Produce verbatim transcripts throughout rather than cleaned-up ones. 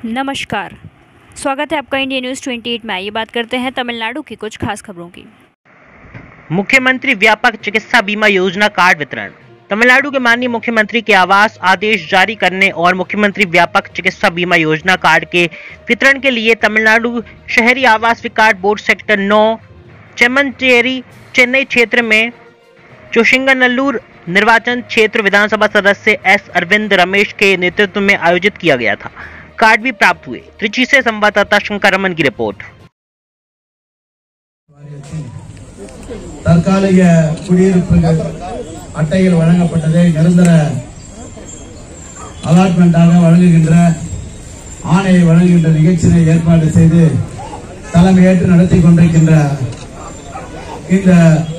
नमस्कार, स्वागत है आपका इंडिया न्यूज़ अट्ठाईस में। ये बात करते हैं तमिलनाडु की कुछ खास खबरों की। मुख्यमंत्री व्यापक चिकित्सा बीमा योजना कार्ड वितरण। तमिलनाडु के माननीय मुख्यमंत्री के आवास आदेश जारी करने और मुख्यमंत्री व्यापक चिकित्सा बीमा योजना कार्ड के वितरण के लिए तमिलनाडु शहरी आवास विकास बोर्ड सेक्टर नौ चेम्मनचेरी चेन्नई क्षेत्र में चोशिंगनल्लूर निर्वाचन क्षेत्र विधानसभा सदस्य एस अरविंद रमेश के नेतृत्व में आयोजित किया गया था। कार्ड भी प्राप्त हुए। त्रिची से संवाददाता शंकर रमन की रिपोर्ट। தற்காலிக குடியிருப்பு அட்டைகள் வழங்கப்பட்டதை நிரந்தர அலாட்மெண்டாக வழங்குகின்ற ஆணையை வழங்குகின்ற நிகழ்ச்சியை ஏற்பாடு செய்து தலைமையேற்று நடத்தி கொண்டிருக்கின்ற இந்த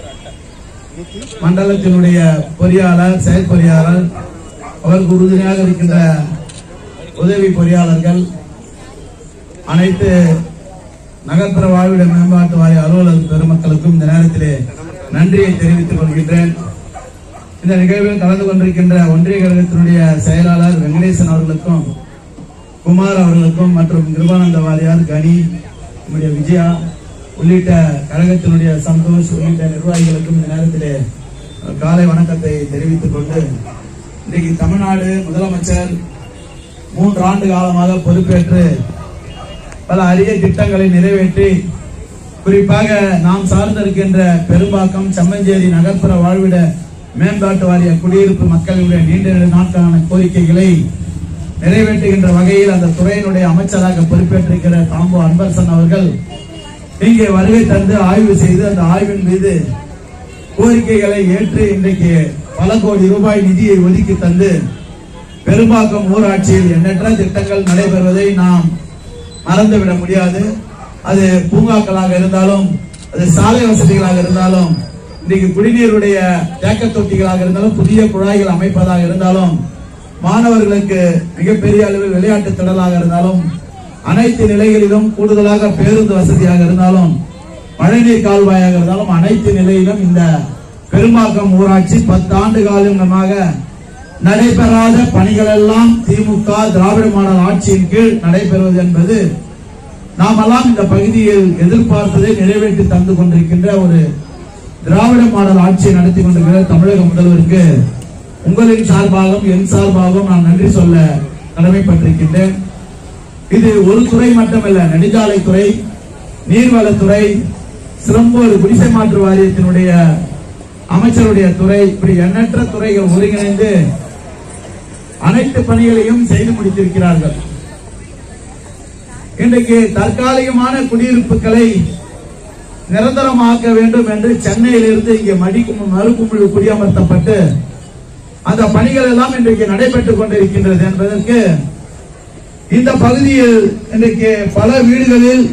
மண்டலத்தினுடைய பொறியாளர் செயற்பொறியாளர் அவருக்கு உறுதுணையாக இருக்கின்ற உதவி பொறியாளர்கள் அனைத்து நகர்ப்புற வாழ்விட மேம்பாட்டு வாரிய அலுவலர் பெருமக்களுக்கும் இந்த நேரத்திலே நன்றியை தெரிவித்துக் கொள்கின்றேன். இந்த நிகழ்வில் கலந்து கொண்டிருக்கின்ற ஒன்றிய கழகத்தினுடைய செயலாளர் வெங்கடேசன் அவர்களுக்கும் குமார் அவர்களுக்கும் மற்றும் கிருபானந்த வாரியார் கனி நம்முடைய விஜயா உள்ளிட்ட கழகத்தினுடைய சந்தோஷ் உள்ளிட்ட நிர்வாகிகளுக்கும் இந்த நேரத்திலே காலை வணக்கத்தை தெரிவித்துக் கொண்டு இன்றைக்கு தமிழ்நாடு முதலமைச்சர் மூன்று ஆண்டு காலமாக பொறுப்பேற்று பல அரிய திட்டங்களை நிறைவேற்றி குறிப்பாக நாம் சார்ந்திருக்கின்ற பெரும்பாக்கம் செம்மஞ்சேரி நகர்ப்புற வாழ்விட மேம்பாட்டு வாரிய குடியிருப்பு மக்களுடைய நீண்ட நாட்களான கோரிக்கைகளை நிறைவேற்றுகின்ற வகையில் அந்த துறையினுடைய அமைச்சராக பொறுப்பேற்றிருக்கிற தாம்போ அன்பரசன் அவர்கள் இங்கே வருகை தந்து ஆய்வு செய்து அந்த ஆய்வின் மீது கோரிக்கைகளை ஏற்று இன்றைக்கு பல கோடி ரூபாய் நிதியை ஒதுக்கி தந்து பெரும்பாக்கம் ஊராட்சியில் எண்ணற்ற திட்டங்கள் நடைபெறுவதை நாம் மறந்துவிட முடியாது. அது பூங்காக்களாக இருந்தாலும், அது சாலை வசதிகளாக இருந்தாலும், இன்றைக்கு குடிநீருடைய தேக்க தொட்டிகளாக இருந்தாலும், புதிய குழாய்கள் அமைப்பதாக இருந்தாலும், மாணவர்களுக்கு மிகப்பெரிய அளவில் விளையாட்டு திடலாக இருந்தாலும், அனைத்து நிலைகளிலும் கூடுதலாக பேருந்து வசதியாக இருந்தாலும், மழைநீர் கால்வாயாக இருந்தாலும், அனைத்து நிலையிலும் இந்த பெரும்பாக்கம் ஊராட்சி பத்து ஆண்டு காலமாக நடைபெறாத பணிகள் எல்லாம் திமுக திராவிட மாடல் ஆட்சியின் கீழ் நடைபெறுவது என்பது நாமெல்லாம் இந்த பகுதியில் எதிர்பார்த்ததை நிறைவேற்றி தந்து கொண்டிருக்கின்ற ஒரு திராவிட மாடல் ஆட்சியை நடத்தி கொண்டிருக்கிற தமிழக முதல்வருக்கு உங்களின் சார்பாகவும் என் சார்பாகவும் நான் நன்றி சொல்ல கடமைப்பட்டிருக்கின்றேன். இது ஒரு துறை மட்டுமல்ல, நெடுஞ்சாலைத்துறை, நீர்வளத்துறை, சிறம்போடு குடிசை மாற்று வாரியத்தினுடைய அமைச்சருடைய துறை, இப்படி எண்ணற்ற துறைகள் ஒருங்கிணைந்து அனைத்து பணிகளையும் செய்து முடித்திருக்கிறார்கள். இன்றைக்கு தற்காலிகமான குடியிருப்புகளை நிரந்தரமாக்க வேண்டும் என்று சென்னையில் இருந்து இங்கே மடிக்கும் மறுக்குமுழு குடியமர்த்தப்பட்டு அந்த பணிகள் எல்லாம் இன்றைக்கு நடைபெற்றுக் கொண்டிருக்கின்றது என்பதற்கு இந்த பகுதியில் இன்றைக்கு பல வீடுகளில்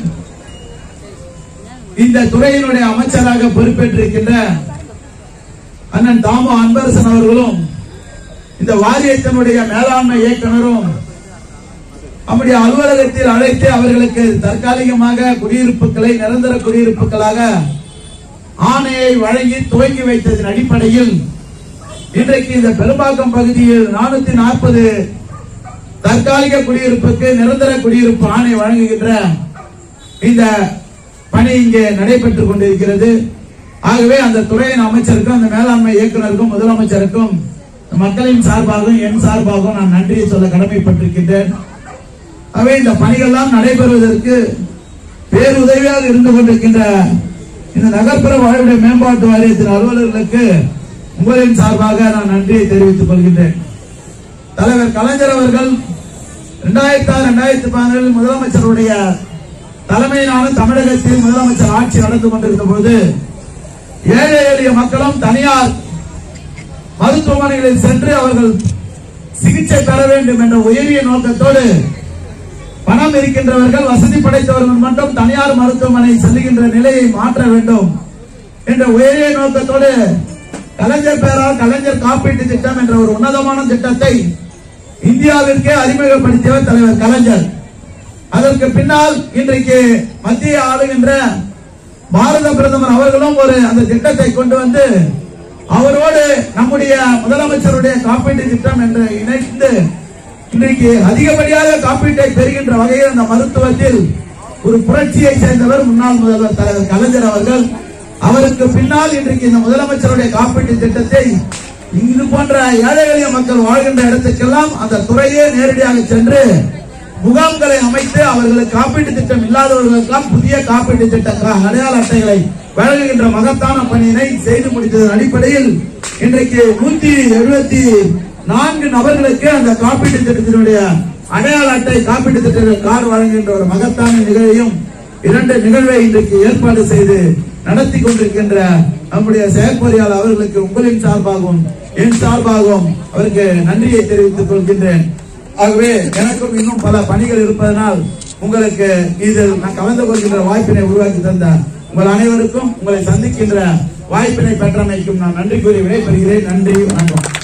இந்த துறையினுடைய அமைச்சராக பொறுப்பேற்றிருக்கின்ற அண்ணன் தாமோ அன்பரசன் அவர்களும் இந்த வாரியத்தினுடைய மேலாண்மை இயக்குனரும் நம்முடைய அலுவலகத்தில் அழைத்து அவர்களுக்கு தற்காலிகமாக குடியிருப்புகளை நிரந்தர குடியிருப்புகளாக ஆணையை வழங்கி துவங்கி வைத்ததன் அடிப்படையில் இன்றைக்கு இந்த பெரும்பாக்கம் பகுதியில் நானூத்தி நாற்பது தற்காலிக குடியிருப்புக்கு நிரந்தர குடியிருப்பு ஆணை வழங்குகின்ற இந்த பணி இங்கே நடைபெற்றுக் கொண்டிருக்கிறது. ஆகவே அந்த துறையின் அமைச்சருக்கும் அந்த மேலாண்மை இயக்குநருக்கும் முதலமைச்சருக்கும் மக்களின் சார்பாகவும் என் சார்பாகவும் நான் நன்றியை சொல்ல கடமைப்பட்டிருக்கின்றேன். ஆகவே இந்த பணிகள்லாம் நடைபெறுவதற்கு பேருதவியாக இருந்து கொண்டிருக்கின்ற இந்த நகர்ப்புற வாழ்விட மேம்பாட்டு வாரியத்தின் அலுவலர்களுக்கு உங்களின் சார்பாக நான் நன்றியை தெரிவித்துக் கொள்கின்றேன். தலைவர் கலைஞர் அவர்கள் இரண்டாயிரத்தி ஆறு இரண்டாயிரத்தி பதினேழு முதலமைச்சருடைய தலைமையிலான தமிழகத்தில் முதலமைச்சர் ஆட்சி நடந்து கொண்டிருந்த போது ஏழை எளிய மக்களும் தனியார் மருத்துவமனைகளில் சென்று அவர்கள் சிகிச்சை பெற வேண்டும் என்ற உயரிய நோக்கத்தோடு பணம் இருக்கின்றவர்கள் வசதி படைத்தவர்கள் மட்டும் தனியார் மருத்துவமனை செல்லுகின்ற நிலையை மாற்ற வேண்டும் என்ற உயரிய நோக்கத்தோடு கலைஞர் பேரால் கலைஞர் காப்பீட்டு திட்டம் என்ற ஒரு உன்னதமான திட்டத்தை இந்தியாவிற்கே அறிமுகப்படுத்தியவர் தலைவர் கலைஞர். அதற்கு பின்னால் இன்றைக்கு மத்திய ஆளுகின்ற பாரத பிரதமர் அவர்களும் ஒரு அந்த திட்டத்தை கொண்டு வந்து அவரோடு நம்முடைய முதலமைச்சருடைய காப்பீட்டு திட்டம் என்று இணைந்து இன்றைக்கு அதிகப்படியாக காப்பீட்டை பெறுகின்ற வகையில் அந்த மருத்துவத்தில் ஒரு புரட்சியை சேர்ந்தவர் முன்னாள் முதல்வர் தலைவர் கலைஞர் அவர்கள். அவருக்கு பின்னால் இன்றைக்கு இந்த முதலமைச்சருடைய காப்பீட்டு திட்டத்தை இது போன்ற ஏழை எளிய மக்கள் வாழ்கின்ற இடத்துக்கெல்லாம் அந்த துறையே நேரடியாக சென்று முகாம்களை அமைத்து அவர்களுக்கு காப்பீட்டு திட்டம் இல்லாதவர்களுக்கெல்லாம் புதிய காப்பீட்டு திட்ட அடையாள அட்டைகளை வழங்குகின்ற மகத்தான பணியினை செய்து முடித்ததன் அடிப்படையில் இன்றைக்கு நூத்தி எழுபத்தி நான்கு நபர்களுக்கு அந்த காப்பீட்டு திட்டத்தினுடைய அடையாள அட்டை காப்பீட்டு திட்ட கார்டு வழங்குகின்ற ஒரு மகத்தான நிகழ்வையும் இரண்டு நிகழ்வை இன்றைக்கு ஏற்பாடு செய்து நடத்தி கொண்டிருக்கின்ற நம்முடைய செயற்பொறியாளர் அவர்களுக்கு உங்களின் சார்பாகவும் என் சார்பாகவும் அவருக்கு நன்றியை தெரிவித்துக் கொள்கின்றேன். ஆகவே எனக்கும் இன்னும் பல பணிகள் இருப்பதனால் உங்களுக்கு இதில் நான் கலந்து கொள்கின்ற வாய்ப்பினை உருவாக்கி தந்த உங்கள் அனைவருக்கும் உங்களை சந்திக்கின்ற வாய்ப்பினை பெற்றமைக்கும் நான் நன்றி கூறி விடைபெறுகிறேன். நன்றி, வணக்கம்.